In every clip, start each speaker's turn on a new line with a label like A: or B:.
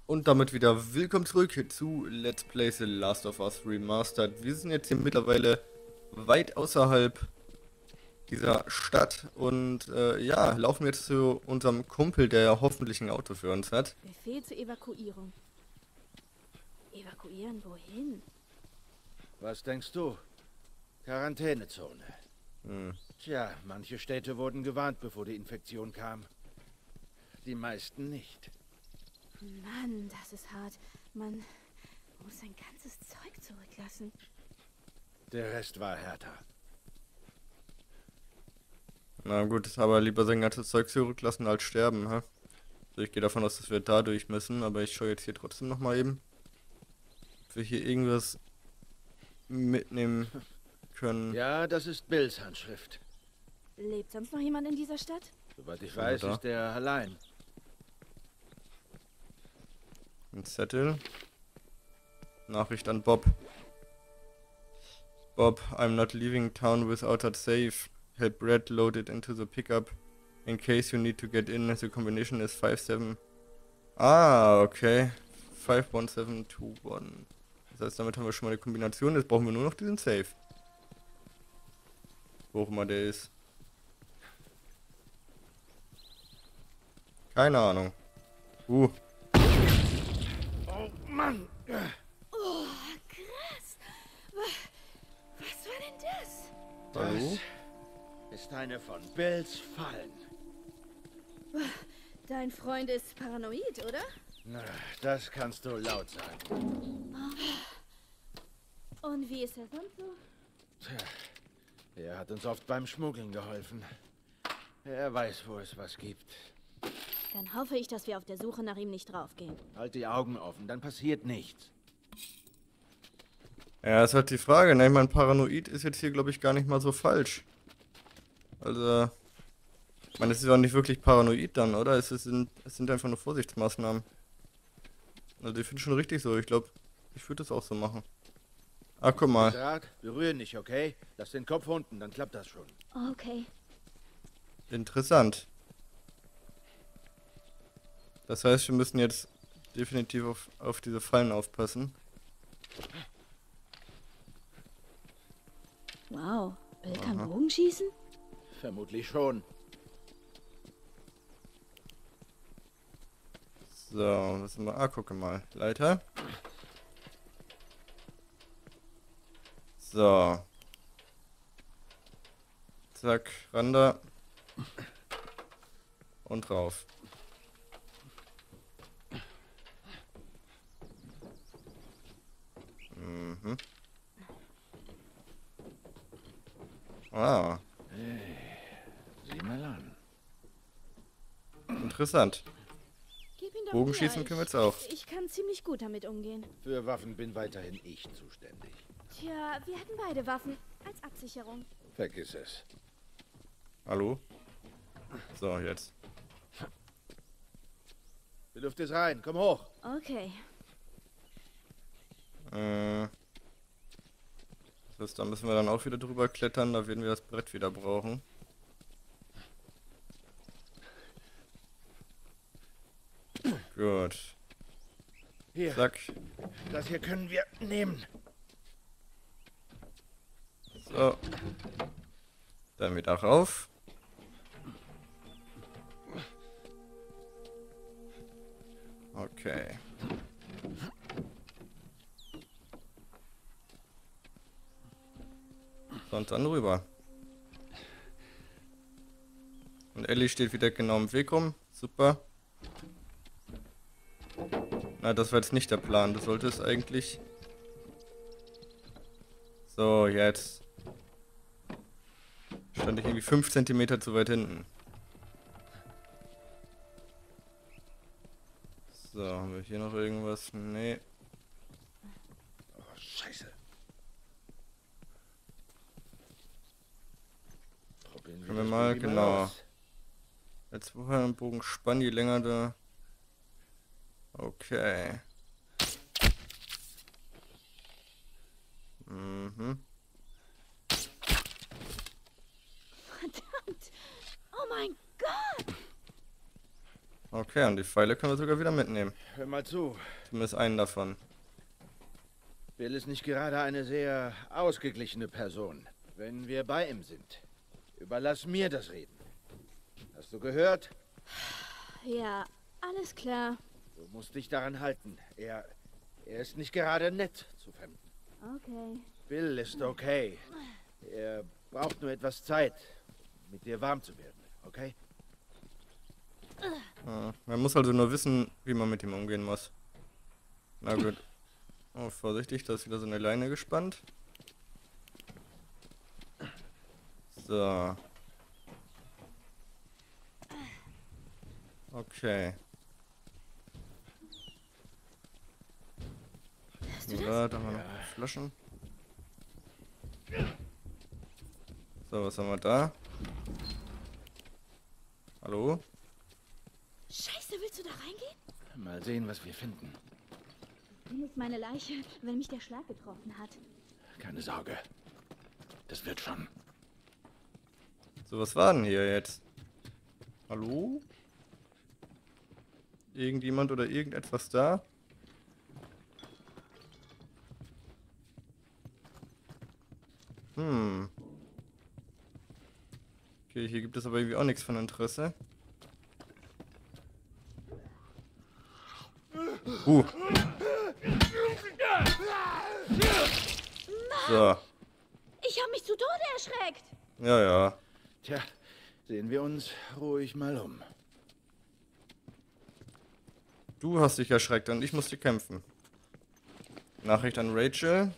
A: Und damit wieder willkommen zurück zu Let's Play The Last of Us Remastered. Wir sind jetzt hier mittlerweile weit außerhalb dieser Stadt und ja, laufen jetzt zu unserem Kumpel, der ja hoffentlich ein Auto für uns hat.
B: Befehl zur Evakuierung. Evakuieren wohin?
C: Was denkst du? Quarantänezone.
A: Hm.
C: Tja, manche Städte wurden gewarnt, bevor die Infektion kam. Die meisten nicht.
B: Mann, das ist hart. Man muss sein ganzes Zeug zurücklassen.
C: Der Rest war härter.
A: Na gut, aber lieber sein ganzes Zeug zurücklassen als sterben, hä? Also ich gehe davon aus, dass wir dadurch müssen, aber ich schaue jetzt hier trotzdem nochmal eben, ob wir hier irgendwas mitnehmen können.
C: Ja, das ist Bills Handschrift.
B: Lebt sonst noch jemand in dieser Stadt?
C: Soweit ich
A: Sind wir
C: weiß,
A: da?
C: ist er allein.
A: Ein Zettel. Nachricht an Bob. Bob, I'm not leaving town without a safe. Help Brad load it into the pickup. In case you need to get in, the combination is 57. Ah, okay. 51721. Das heißt, damit haben wir schon mal eine Kombination. Jetzt brauchen wir nur noch diesen Safe. Wo auch immer der ist. Keine Ahnung.
C: Oh Mann!
B: Oh, krass. Was war denn das?
A: Hallo?
C: Das ist eine von Bills Fallen.
B: Dein Freund ist paranoid, oder?
C: Na, das kannst du laut sagen.
B: Und wie ist er sonst so?
C: Tja, er hat uns oft beim Schmuggeln geholfen. Er weiß, wo es was gibt.
B: Dann hoffe ich, dass wir auf der Suche nach ihm nicht draufgehen.
C: Halt die Augen offen, dann passiert nichts.
A: Ja, ist halt die Frage, ne? Ich meine, paranoid ist jetzt hier, glaube ich, gar nicht mal so falsch. Also, ich meine, es ist auch nicht wirklich paranoid dann, oder? Es sind einfach nur Vorsichtsmaßnahmen. Also, ich finde schon richtig so. Ich glaube, ich würde das auch so machen. Ah, guck mal.
C: Gesagt, berühr nicht, okay? Lass den Kopf unten, dann klappt das schon.
B: Okay.
A: Interessant. Das heißt, wir müssen jetzt definitiv auf diese Fallen aufpassen.
B: Wow. Bill kann
A: Aha.
B: Bogenschießen?
C: Vermutlich schon.
A: So, was sind wir? Ah, gucke mal. Leiter. So. Zack, ran da. Und rauf. Mhm. Ah,
C: Sieh mal an.
A: interessant.
B: Gib ihn doch
A: Bogenschießen
B: mir.
A: können wir jetzt auch.
B: Ich kann ziemlich gut damit umgehen.
C: Für Waffen bin weiterhin ich zuständig.
B: Tja, wir hatten beide Waffen als Absicherung.
C: Vergiss es.
A: Hallo? So, jetzt.
C: Die Luft ist rein, komm hoch.
B: Okay.
A: Das heißt, da müssen wir dann auch wieder drüber klettern, da werden wir das Brett wieder brauchen. Gut.
C: Hier,
A: Zack.
C: das hier können wir nehmen.
A: So. Dann wieder rauf. Okay. So, und dann rüber. Und Ellie steht wieder genau im Weg rum. Super. Na, das war jetzt nicht der Plan. Du solltest eigentlich... So, jetzt. Stand ich irgendwie 5 Zentimeter zu weit hinten. So, haben wir hier noch irgendwas? Nee.
C: Oh, Scheiße. Probieren
A: Können wir
C: das
A: mal,
C: Baby
A: genau.
C: aus.
A: Jetzt woher ein Bogen spannen, je länger da. Okay. Mhm.
B: Verdammt. Oh mein Gott.
A: Okay, und die Pfeile können wir sogar wieder mitnehmen.
C: Hör mal zu.
A: Zumindest einen davon.
C: Bill ist nicht gerade eine sehr ausgeglichene Person. Wenn wir bei ihm sind, überlass mir das Reden. Hast du gehört?
B: Ja, alles klar.
C: Du musst dich daran halten. Er ist nicht gerade nett zu Fremden.
B: Okay.
C: Bill ist okay. Er braucht nur etwas Zeit, um mit dir warm zu werden, okay?
A: Ja, man muss also nur wissen, wie man mit ihm umgehen muss. Na gut. Oh, vorsichtig, da ist wieder so eine Leine gespannt. So. Okay.
B: Hörst du
A: So,
B: das?
A: da haben wir noch Flaschen. So, was haben wir da? Hallo?
B: Scheiße, willst du da reingehen?
C: Mal sehen, was wir finden.
B: Hier ist meine Leiche, wenn mich der Schlag getroffen hat.
C: Keine Sorge. Das wird schon.
A: So, was war denn hier jetzt? Hallo? Irgendjemand oder irgendetwas da? Okay, hier gibt es aber irgendwie auch nichts von Interesse. So.
B: Ich habe mich zu Tode erschreckt.
A: Ja, ja.
C: Tja, sehen wir uns ruhig mal um.
A: Du hast dich erschreckt und ich musste kämpfen. Nachricht an Rachel.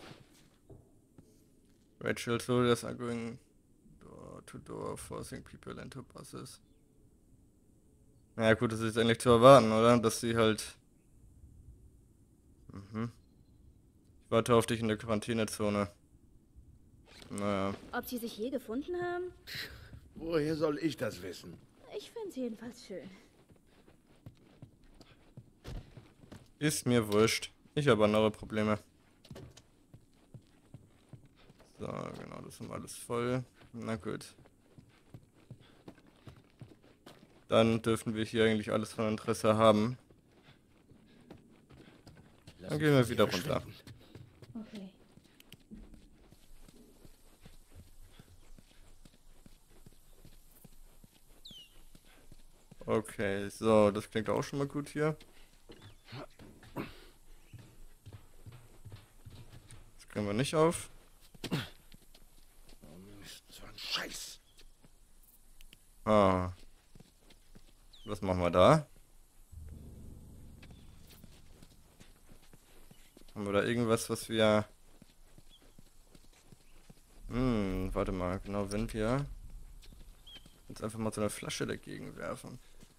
A: Rachel soldiers are going door to door, forcing people into buses. Naja gut, das ist eigentlich zu erwarten, oder? Dass sie halt... Ich warte auf dich in der Quarantänezone. Naja.
B: Ob sie sich je gefunden haben?
C: Woher soll ich das wissen?
B: Ich finde es jedenfalls schön.
A: Ist mir wurscht. Ich habe andere Probleme. So, genau, das haben wir alles voll. Na gut. Dann dürfen wir hier eigentlich alles von Interesse haben. Dann gehen wir wieder runter.
B: Okay.
A: Okay, so, das klingt auch schon mal gut hier. Das kriegen wir nicht auf.
C: So ein Scheiß.
A: Ah. Was machen wir da? Haben wir da irgendwas, was wir... warte mal, genau, wenn wir jetzt einfach mal so eine Flasche dagegen werfen.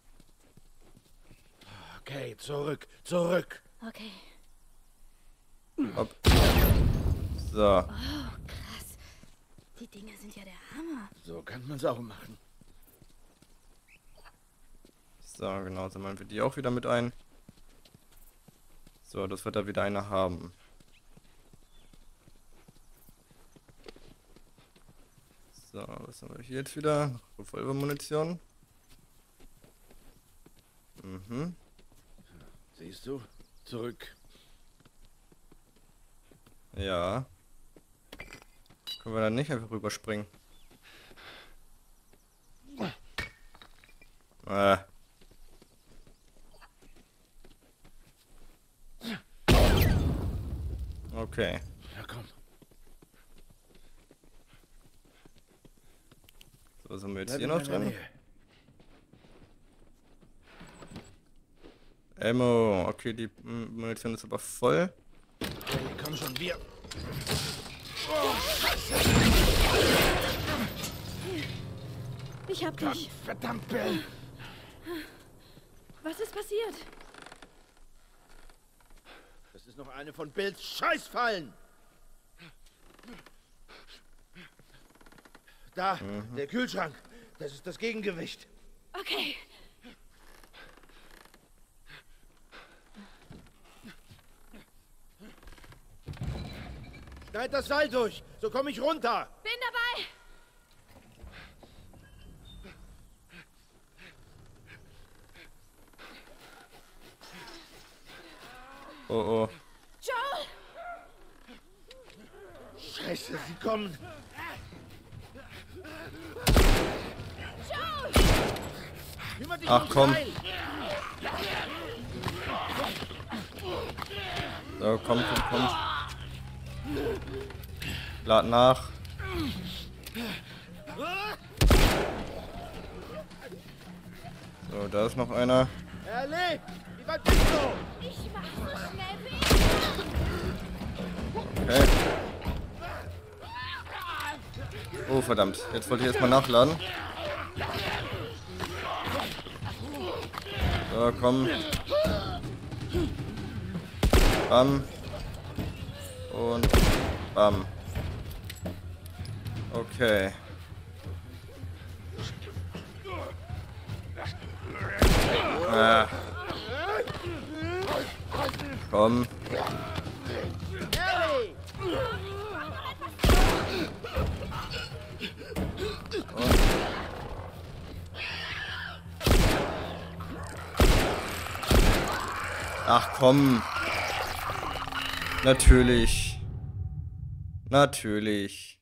C: Okay, zurück, zurück.
B: Okay.
A: Hopp. So.
B: Oh, krass. Die Dinger sind ja der Hammer.
C: So kann man es auch machen.
A: So, genau, sammeln wir die auch wieder mit ein. So, das wird da wieder eine haben. So, was haben wir hier jetzt wieder? Revolvermunition.
C: Siehst du? Zurück.
A: Ja. Können wir da nicht einfach rüberspringen? Okay.
C: Ja, komm.
A: So, was haben wir jetzt
C: Bleib
A: hier
C: in
A: noch
C: meiner
A: drin?
C: Nähe.
A: Ammo. Okay, die Munition ist aber voll.
C: Okay, komm schon, wir.
B: Ich hab dich.
C: Verdammt, Bill.
B: Was ist passiert?
C: Das ist noch eine von Bills Scheißfallen. Da, der Kühlschrank. Das ist das Gegengewicht.
B: Okay.
C: Schneid das Seil durch, so komme ich runter.
B: Bin dabei.
A: Oh.
B: Joel!
C: Scheiße, sie kommen.
B: Joel!
C: Kümmert dich
A: Ach,
C: ums
A: komm.
C: Seil.
A: So, komm. Lad nach. So, da ist noch einer.
C: Ellie, wie weit bist du?
B: Ich mach so schnell wie
A: Okay. Oh, verdammt. Jetzt wollte ich erstmal nachladen. So, komm. Bam. Und bam. Okay. Ah. Komm.
C: Ellie!
A: Ach komm. Natürlich. Natürlich.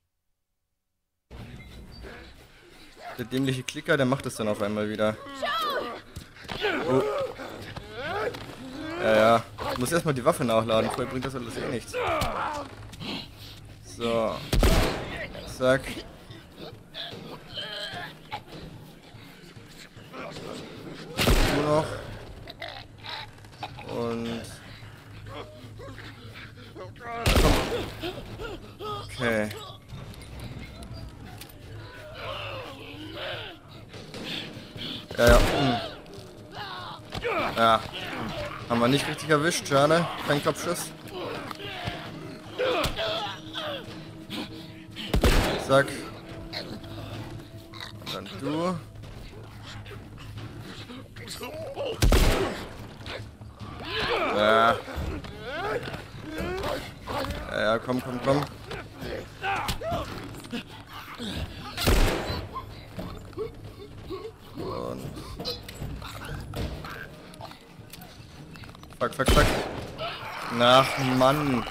A: Der dämliche Klicker, der macht es dann auf einmal wieder. Oh. Ja. Ich muss erstmal die Waffe nachladen, vorher bringt das alles eh nichts. So. Zack. Du noch. Und... Okay. Ja. Ja. Haben wir nicht richtig erwischt, schade. Kein Kopfschuss. Zack. Und dann du. Ja. Ja, komm. Und... Fuck. Ach, Mann.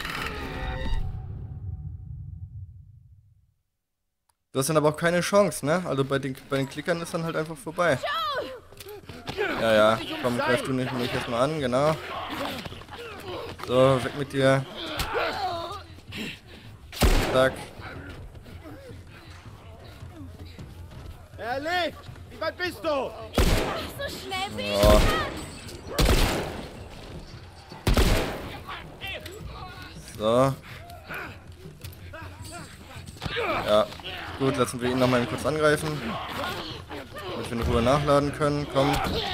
A: Du hast dann aber auch keine Chance, ne? Also bei den Klickern ist dann halt einfach vorbei. Ja. Komm, greif du mich erstmal an, genau. So, weg mit dir. Zack.
C: Ellie, wie weit bist du?
B: so schnell wie
A: Oh. So. Ja. Gut, lassen wir ihn noch mal kurz angreifen. Damit wir in Ruhe nachladen können. Komm.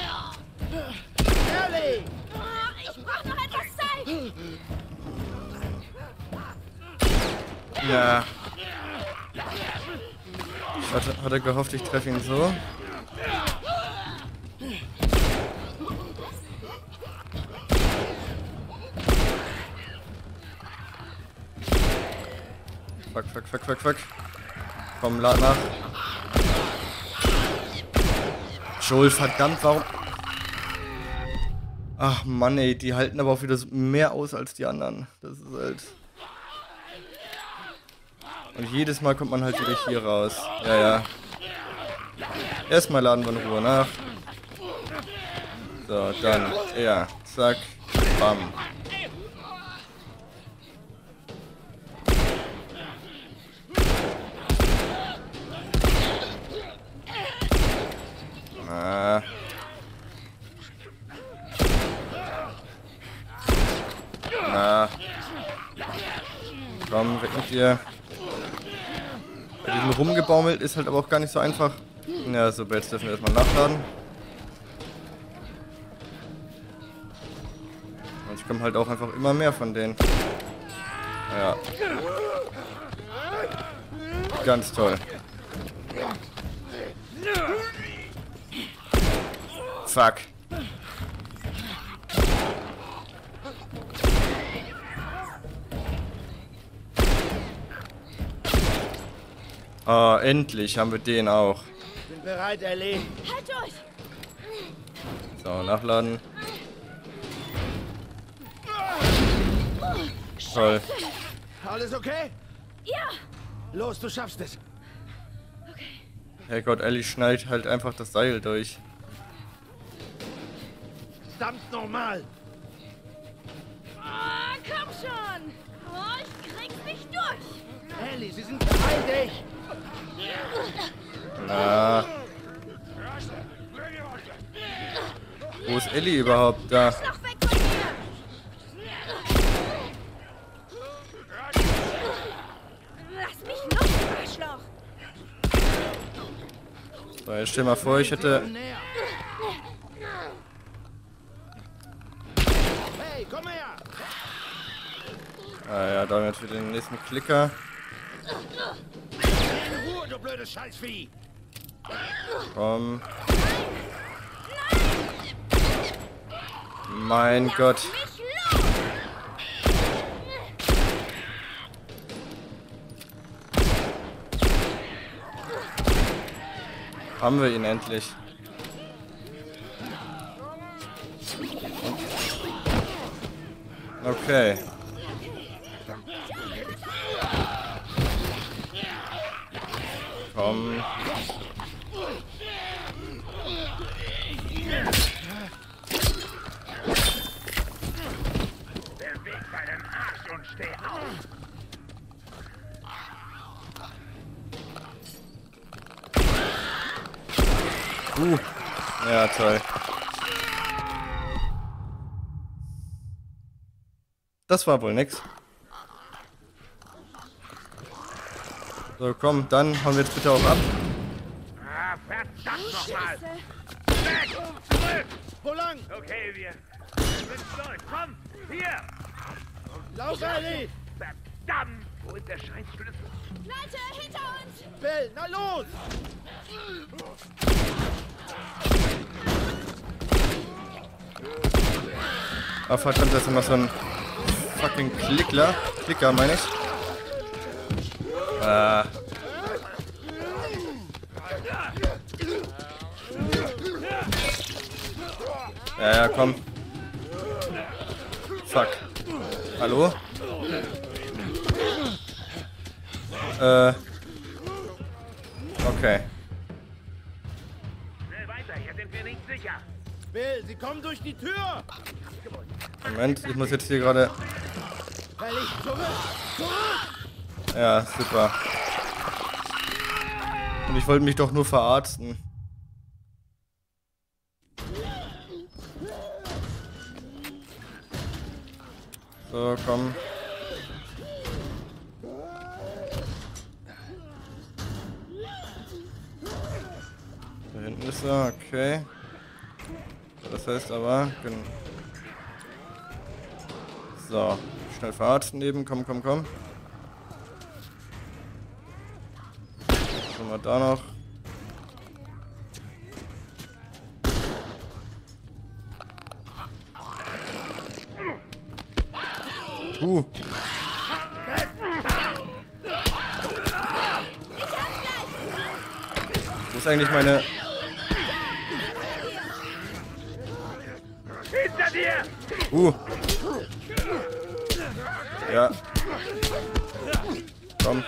C: Ellie!
B: Ich brauch noch etwas Zeit.
A: Ja. Hat er gehofft, ich treffe ihn so. Fuck. Komm, lad nach. Joel, verdammt, warum... Ach Mann, ey, die halten aber auch wieder mehr aus als die anderen. Das ist halt... Und jedes Mal kommt man halt wieder hier raus. Ja. Erstmal laden wir in Ruhe nach. So, dann, ja, zack, bam. Komm, weg mit dir. Bei diesem Rumgebaumelt ist halt aber auch gar nicht so einfach. Ja, so, jetzt dürfen wir erstmal nachladen. Und ich komme halt auch einfach immer mehr von denen. Ja. Ganz toll. Fuck. Oh, endlich haben wir den auch.
C: Bin bereit, Ellie.
B: Halt durch.
A: So, nachladen. Toll.
C: Alles okay?
B: Ja.
C: Los, du schaffst es.
B: Okay.
A: Herrgott, Ellie schneidet halt einfach das Seil durch.
C: Verdammt normal.
B: Oh, komm schon. Oh, ich krieg's nicht durch.
C: Ellie, sie sind beeil dich.
A: Na. Wo ist Ellie überhaupt da?
B: Noch weg von mir. Lass mich los, Arschloch.
A: So, jetzt stell mal vor, ich hätte...
C: Näher. Hey, komm her.
A: Ah ja, damit für den nächsten Klicker.
C: In Ruhe, du blödes Scheißvieh.
A: Komm. Mein Gott.
B: Mich los.
A: Haben wir ihn endlich. Okay. Komm.
D: Beweg deinen Arsch und steh auf!
A: Ja, toll. Das war wohl nix. So, komm, dann hauen wir jetzt bitte auch ab.
D: Ah, verdammt nochmal!
B: Scheiße.
D: Weg! Zurück!
C: Wo lang?
D: Okay, wir sind durch. Komm, hier!
C: Lauf, Ellie.
D: Verdammt! Wo ist der Scheißschlüssel?
B: Leute, hinter uns.
C: Bill, na los.
A: Ah, verdammt, das ist noch so ein fucking Klicker, meine ich. Ah. Ja, komm. Fuck. Hallo? Okay.
D: Schnell weiter, hier sind wir nicht sicher.
C: Bill, sie kommen durch die Tür.
A: Moment, ich muss jetzt hier gerade...
C: Ellie, zurück.
A: Ja, super. Und ich wollte mich doch nur verarzten. So, komm. Da hinten ist er, okay. Das heißt aber... So, schnell verarzten eben, komm. Schauen wir da noch. Wo ist eigentlich meine...
D: Hinter dir!
A: Ja. Komm.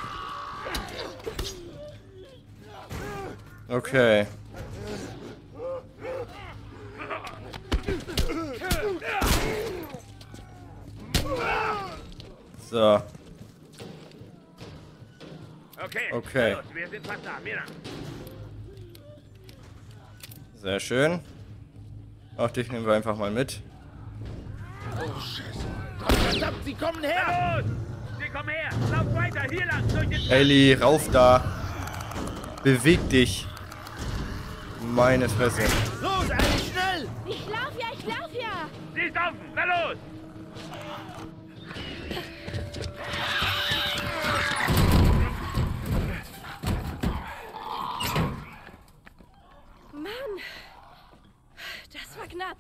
A: Okay. So.
D: Okay. Los, wir sind fast da. Mir lang.
A: Sehr schön. Auch dich nehmen wir einfach mal mit.
C: Verdammt, sie kommen her.
D: Los! Sie kommen her! Lauf weiter! Hier lang! Durch den...
A: Ellie, rauf da. Beweg dich. Meine Fresse.
C: Los, Ellie, schnell.
B: Ich lauf ja.
D: Sie ist offen! Na los!
B: Mann, das war knapp.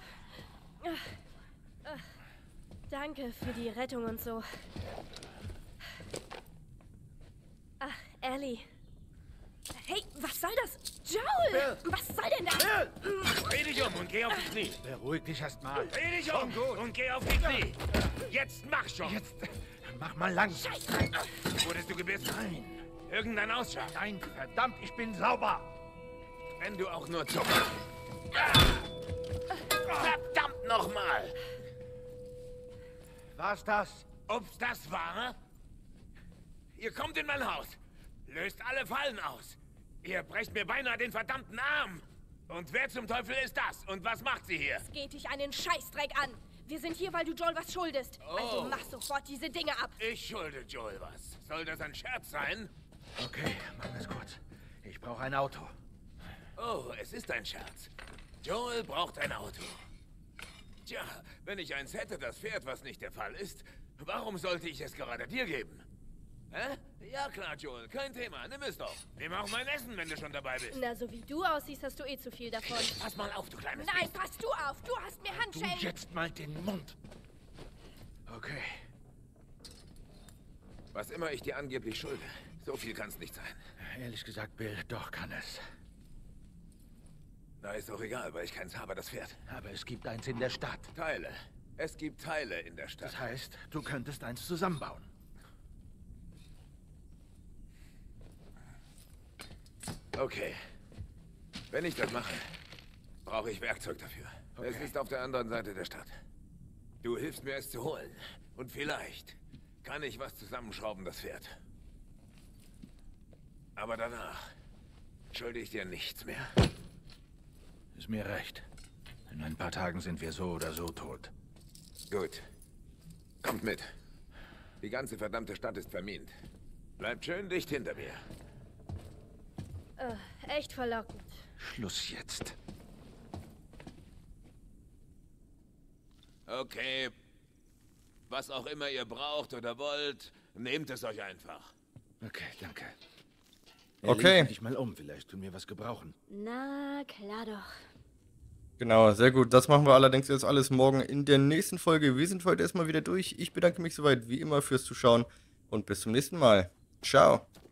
B: Danke für die Rettung und so. Ach, Ellie. Hey, was Was soll das? Joel! Was soll denn das?
D: Dreh dich um und geh auf die Knie.
C: Beruhig dich erst mal.
D: Dreh dich um und geh auf die Knie. Jetzt mach schon.
C: Jetzt mach mal langsam.
D: Wurdest du gebissen?
C: Nein.
D: Irgendein Ausschlag?
C: Nein, verdammt, ich bin sauber.
D: Wenn du auch nur zuckst. Verdammt nochmal!
C: War's das?
D: Ob's das war? Ihr kommt in mein Haus. Löst alle Fallen aus. Ihr brecht mir beinahe den verdammten Arm. Und wer zum Teufel ist das? Und was macht sie hier?
B: Es geht dich einen Scheißdreck an. Wir sind hier, weil du Joel was schuldest. Also mach sofort diese Dinge ab.
D: Ich schulde Joel was. Soll das ein Scherz sein?
C: Okay, machen wir es kurz. Ich brauche ein Auto.
D: Oh, es ist ein Scherz. Joel braucht ein Auto. Tja, wenn ich eins hätte, das Pferd, was nicht der Fall ist, warum sollte ich es gerade dir geben? Hä? Ja klar, Joel, kein Thema, nimm es doch. Nimm auch mein Essen, wenn du schon dabei bist.
B: Na, so wie du aussiehst, hast du eh zu viel davon.
D: Pass mal auf, du kleines
B: Nein,
D: Biest.
B: pass du auf. Du hast mir
C: Du
B: Handschellen.
C: jetzt mal den Mund. Okay.
D: Was immer ich dir angeblich schulde, so viel kann's nicht sein.
C: Ehrlich gesagt, Bill, doch kann es.
D: Na, ist doch egal, weil ich keins habe, das Pferd.
C: Aber es gibt eins in der Stadt.
D: Teile. Es gibt Teile in der Stadt.
C: Das heißt, du könntest eins zusammenbauen.
D: Okay. Wenn ich das mache, brauche ich Werkzeug dafür. Es
C: Okay.
D: ist auf der anderen Seite der Stadt. Du hilfst mir, es zu holen. Und vielleicht kann ich was zusammenschrauben, das Pferd. Aber danach schulde ich dir nichts mehr.
C: Ist mir recht. In ein paar Tagen sind wir so oder so tot.
D: Gut. Kommt mit. Die ganze verdammte Stadt ist vermint. Bleibt schön dicht hinter mir.
B: Echt verlockend.
C: Schluss jetzt.
D: Okay. Was auch immer ihr braucht oder wollt, nehmt es euch einfach.
C: Okay, danke.
A: Okay.
C: Leg dich mal um, vielleicht tun wir was gebrauchen.
B: Na, klar doch.
A: Genau, sehr gut. Das machen wir allerdings jetzt alles morgen in der nächsten Folge. Wir sind für heute erstmal wieder durch. Ich bedanke mich soweit wie immer fürs Zuschauen und bis zum nächsten Mal. Ciao.